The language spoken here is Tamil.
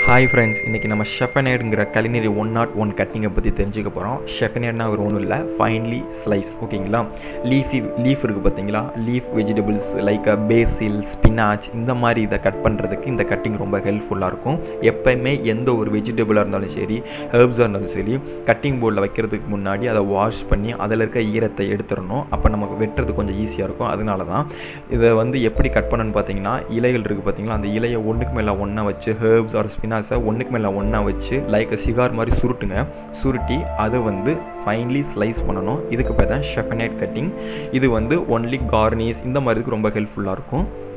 ஹாய் ஃப்ரெண்ட்ஸ், இன்றைக்கி நம்ம ஷெஃபனேடுங்கிற culinary 101 கட்டிங்கை பற்றி தெரிஞ்சுக்க போகிறோம். ஷெஃபனேட்னா ஒரு ஒன்றும் இல்லை, ஃபைன்லி ஸ்லைஸ். ஓகேங்களா? லீஃப் இருக்குது பார்த்தீங்களா, leaf vegetables like basil, spinach, இந்த மாதிரி இதை கட் பண்ணுறதுக்கு இந்த கட்டிங் ரொம்ப ஹெல்ப்ஃபுல்லாக இருக்கும். எப்போயுமே எந்த ஒரு வெஜிடபிளாக இருந்தாலும் சரி, ஹெர்ப்ஸாக இருந்தாலும் சரி, கட்டிங் போர்டில் வைக்கிறதுக்கு முன்னாடி அதை வாஷ் பண்ணி அதில் இருக்க ஈரத்தை எடுத்துடணும். அப்போ நமக்கு வெட்டுறது கொஞ்சம் ஈஸியாக இருக்கும். அதனால தான் இதை எப்படி கட் பண்ணணும்னு பார்த்தீங்கன்னா, இலைகள் இருக்குது பார்த்தீங்களா, அந்த இலையை ஒன்றுக்கு மேலே ஒன்றா வச்சு ஹெர்ப்ஸ் ஆர் ஸ்பினாச்சை ஒன்றுக்கு மேலே ஒன்றா வச்சு லைக் சிகார் மாதிரி சுருட்டி அதை ஃபைன்லி ஸ்லைஸ் பண்ணணும். இதுக்கு பேர் தான் ஷெஃபனேட் கட்டிங். இது ஒன்லி கார்னிஷ் இந்த மாதிரி ரொம்ப ஹெல்ப்ஃபுல்லாக இருக்கும்.